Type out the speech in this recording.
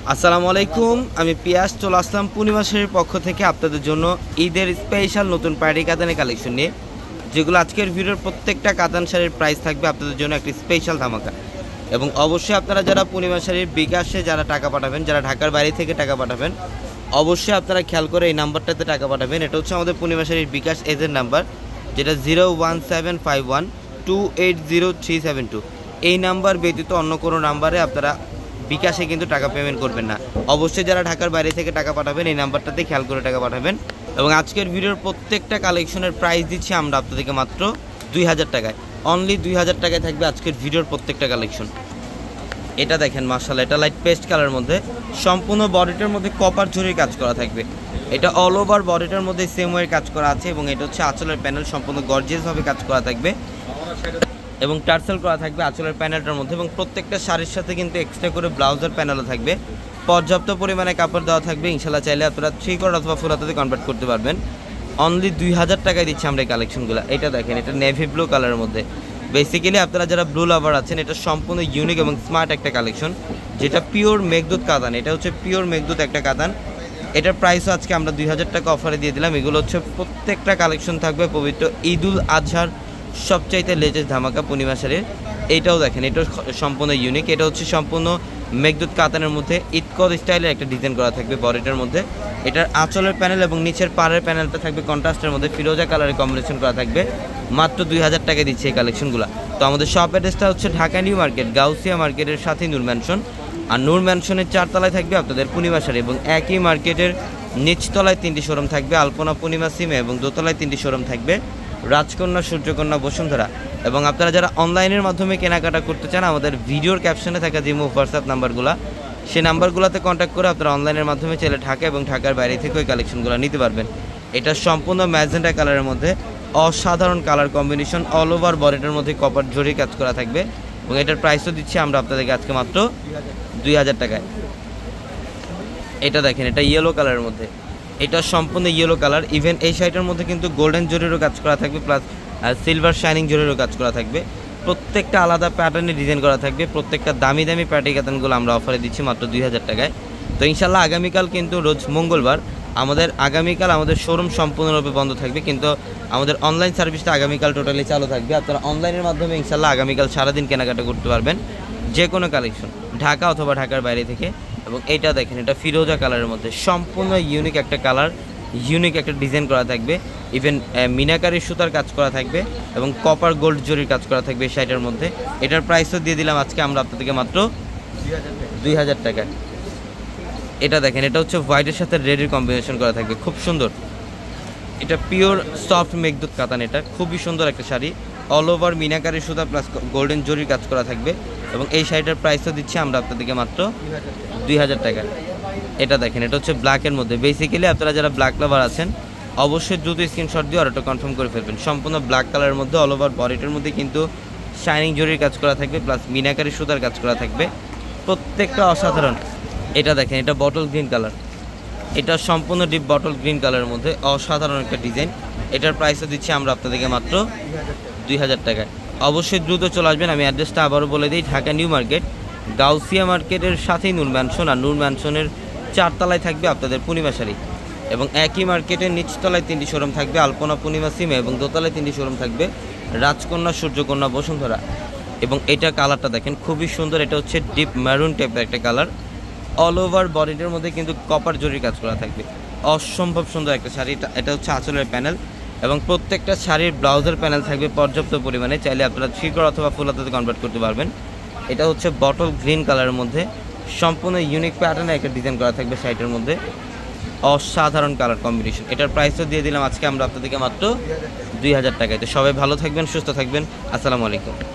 আসসালামু আলাইকুম, আমি পিয়াস চলে আসলাম পূর্ণিমা শাড়ির পক্ষ থেকে আপনাদের জন্য ঈদের স্পেশাল নতুন পার্টি কাতানের কালেকশন নিয়ে, যেগুলো আজকের ভিডিওর প্রত্যেকটা কাতান শাড়ির প্রাইস থাকবে আপনাদের জন্য একটি স্পেশাল ধামাকা। এবং অবশ্যই আপনারা যারা পূর্ণিমা শাড়ির বিকাশে যারা টাকা পাঠাবেন, যারা ঢাকার বাইরে থেকে টাকা পাঠাবেন, অবশ্যই আপনারা খেয়াল করে এই নাম্বারটাতে টাকা পাঠাবেন। এটা হচ্ছে আমাদের পূর্ণিমা শাড়ির বিকাশ এজেন্ট নাম্বার, যেটা 01751280372। এই নাম্বার ব্যতীত অন্য কোনো নাম্বারে আপনারা বিকাশে কিন্তু টাকা পেমেন্ট করবেন না। অবশ্যই যারা ঢাকার বাইরে থেকে টাকা পাঠাবেন এই নাম্বারটাতে খেয়াল করে টাকা পাঠাবেন। এবং আজকের ভিডিওর প্রত্যেকটা কালেকশনের প্রাইস দিচ্ছি আমরা আপনাদেরকে মাত্র 2000 টাকায়। অনলি 2000 টাকায় থাকবে আজকের ভিডিওর প্রত্যেকটা কালেকশন। এটা দেখেন মাশাআল্লাহ, এটা লাইট পেস্ট কালারের মধ্যে সম্পূর্ণ বডিটার মধ্যে কপার জরির কাজ করা থাকবে। এটা অল ওভার বডিটার মধ্যে সেম ওয়ের কাজ করা আছে এবং এটা হচ্ছে আঁচলের প্যানেল সম্পূর্ণ গর্জিয়াসভাবে কাজ করা থাকবে এবং টার্সেল করা থাকবে আঁচলের প্যানেলটার মধ্যে। এবং প্রত্যেকটা শাড়ির সাথে কিন্তু এক্সট্রা করে ব্লাউজের প্যানেলও থাকবে। পর্যাপ্ত পরিমাণে কাপড় দেওয়া থাকবে, ইনশাল্লাহ চাইলে আপনারা 3 কোয়ার্টার অথবা ফুল হাতাতে কনভার্ট করতে পারবেন। অনলি 2000 টাকায় দিচ্ছি আমরা এই কালেকশনগুলো। এটা দেখেন, এটা নেভি ব্লু কালারের মধ্যে। বেসিক্যালি আপনারা যারা ব্লু লাভার আছেন, এটা সম্পূর্ণ ইউনিক এবং স্মার্ট একটা কালেকশন, যেটা পিওর মেঘদূত কাতান। এটা হচ্ছে পিওর মেঘদূত একটা কাতান। এটার প্রাইসও আজকে আমরা 2000 টাকা অফারে দিয়ে দিলাম। এগুলো হচ্ছে প্রত্যেকটা কালেকশন থাকবে পবিত্র ঈদুল আজহার সবচাইতে লেটেস্ট ধামাকা পূর্ণিমা শাড়ির। এইটাও দেখেন, এটাও সম্পূর্ণ ইউনিক। এটা হচ্ছে সম্পূর্ণ মেঘদূত কাতানের মধ্যে ঈদকদ স্টাইলের একটা ডিজাইন করা থাকবে বডিটার মধ্যে। এটার আঁচলের প্যানেল এবং নিচের পাড়ের প্যানেলটা থাকবে কন্ট্রাস্টের মধ্যে, ফিরোজা কালারের কম্বিনেশন করা থাকবে। মাত্র 2000 টাকায় দিচ্ছে এই কালেকশনগুলো। তো আমাদের শপ অ্যাড্রেসটা হচ্ছে ঢাকা নিউ মার্কেট, গাউসিয়া মার্কেটের সাথে নূর ম্যানশন। আর নূর ম্যানশনের 4 তলায় থাকবে আপনাদের পূর্ণিমা শাড়ি এবং একই মার্কেটের নিচতলায় 3টি শোরুম থাকবে, আলপনা পূর্ণিমা সিমে, এবং দোতলায় 3টি শোরুম থাকবে, রাজকন্যা, সূর্যকন্যা, বসুন্ধরা। এবং আপনারা যারা অনলাইনের মাধ্যমে কেনাকাটা করতে চান, আমাদের ভিডিওর ক্যাপশনে থাকা যে হোয়াটসঅ্যাপ নাম্বারগুলো, সেই নাম্বারগুলোতে কন্ট্যাক্ট করে আপনারা অনলাইনের মাধ্যমে চাইলে ঢাকা এবং ঢাকার বাইরে থেকে ওই কালেকশনগুলো নিতে পারবেন। এটা সম্পূর্ণ ম্যাজেন্টা কালারের মধ্যে অসাধারণ কালার কম্বিনেশন, অল ওভার বডিটার মধ্যে কপার জরি কাজ করা থাকবে এবং এটার প্রাইসও দিচ্ছি আমরা আপনাদেরকে আজকে মাত্র 2000 টাকায়। এটা দেখেন, এটা ইয়েলো কালারের মধ্যে, এটা সম্পূর্ণ ইয়েলো কালার। ইভেন এই শাড়িটার মধ্যে কিন্তু গোল্ডেন জরিরও কাজ করা থাকবে, প্লাস সিলভার শাইনিং জরিরও কাজ করা থাকবে। প্রত্যেকটা আলাদা প্যাটার্নে ডিজাইন করা থাকবে। প্রত্যেকটা দামি দামি পার্টি কাতানগুলো আমরা অফারে দিচ্ছি মাত্র 2000 টাকায়। তো ইনশাল্লাহ আগামীকাল কিন্তু রোজ মঙ্গলবার, আগামীকাল আমাদের শোরুম সম্পূর্ণরূপে বন্ধ থাকবে, কিন্তু আমাদের অনলাইন সার্ভিসটা আগামীকাল টোটালি চালু থাকবে। আপনারা অনলাইনের মাধ্যমে ইনশাল্লাহ আগামীকাল সারাদিন কেনাকাটা করতে পারবেন যে কোনো কালেকশন, ঢাকা অথবা ঢাকার বাইরে থেকে। এবং এটা দেখেন, এটা ফিরোজা কালারের মধ্যে সম্পূর্ণ ইউনিক একটা কালার, ইউনিক একটা ডিজাইন করা থাকবে। ইভেন মিনাকারি সুতার কাজ করা থাকবে এবং কপার গোল্ড জরির কাজ করা থাকবে এই শাড়িটার মধ্যে। এটার প্রাইসও দিয়ে দিলাম আজকে আমরা আপনাদেরকে মাত্র 2000 টাকায়। এটা দেখেন, এটা হচ্ছে হোয়াইটের সাথে রেডের কম্বিনেশন করা থাকবে, খুব সুন্দর। এটা পিওর সফট মেঘদূত কাতান, এটা খুবই সুন্দর একটা শাড়ি। অল ওভার মিনাকারি সুতা প্লাস গোল্ডেন জরির কাজ করা থাকবে এবং এই শাড়িটার প্রাইসও দিচ্ছি আমরা আপনাদেরকে মাত্র 2000 টাকা। এটা দেখেন, এটা হচ্ছে ব্ল্যাকের মধ্যে। বেসিক্যালি আপনারা যারা ব্ল্যাক লাভার আছেন, অবশ্যই দ্রুত স্ক্রিনশট দিয়ে অর্ডারটা কনফার্ম করে ফেলবেন। সম্পূর্ণ ব্ল্যাক কালারের মধ্যে অল ওভার বডিটার মধ্যে কিন্তু শাইনিং জরির কাজ করা থাকবে, প্লাস মিনাকারি সুতার কাজ করা থাকবে, প্রত্যেকটা অসাধারণ। এটা দেখেন, এটা বটল গ্রিন কালার, এটা সম্পূর্ণ ডিপ বটল গ্রিন কালারের মধ্যে অসাধারণ একটা ডিজাইন। এটার প্রাইসও দিচ্ছি আমরা আপনাদেরকে মাত্র 2000 টাকায়। অবশ্যই দ্রুত চলে আসবেন। আমি অ্যাড্রেসটা আবারও বলে দিই, ঢাকা নিউ মার্কেট, গাউসিয়া মার্কেটের সাথেই নূর ম্যানশন। আর নূর ম্যানশনের 4 তলায় থাকবে আপনাদের পূর্ণিমা শাড়ি এবং একই মার্কেটের নিচতলায় 3টি শোরুম থাকবে, আলপনা পূর্ণিমা সিমে, এবং দোতলায় 3টি শোরুম থাকবে, রাজকন্যা, সূর্যকন্যা, বসুন্ধরা। এবং এটা কালারটা দেখেন, খুবই সুন্দর। এটা হচ্ছে ডিপ ম্যারুন টাইপের একটা কালার। অল ওভার বডিটার মধ্যে কিন্তু কপার জরির কাজ করা থাকবে, অসম্ভব সুন্দর একটা শাড়ি। এটা হচ্ছে আঁচলের প্যানেল এবং প্রত্যেকটা শাড়ির ব্লাউজের প্যানেল থাকবে পর্যাপ্ত পরিমাণে, চাইলে আপনারা 3 কোয়ার্টার অথবা ফুল হাতাতে কনভার্ট করতে পারবেন। এটা হচ্ছে বটল গ্রিন কালারের মধ্যে সম্পূর্ণ ইউনিক প্যাটার্নে একটা ডিজাইন করা থাকবে শাড়িটার মধ্যে, অসাধারণ কালার কম্বিনেশন। এটার প্রাইসও দিয়ে দিলাম আজকে আমরা আপনাদেরকে মাত্র 2000 টাকায়। তো সবাই ভালো থাকবেন, সুস্থ থাকবেন। আসসালামু আলাইকুম।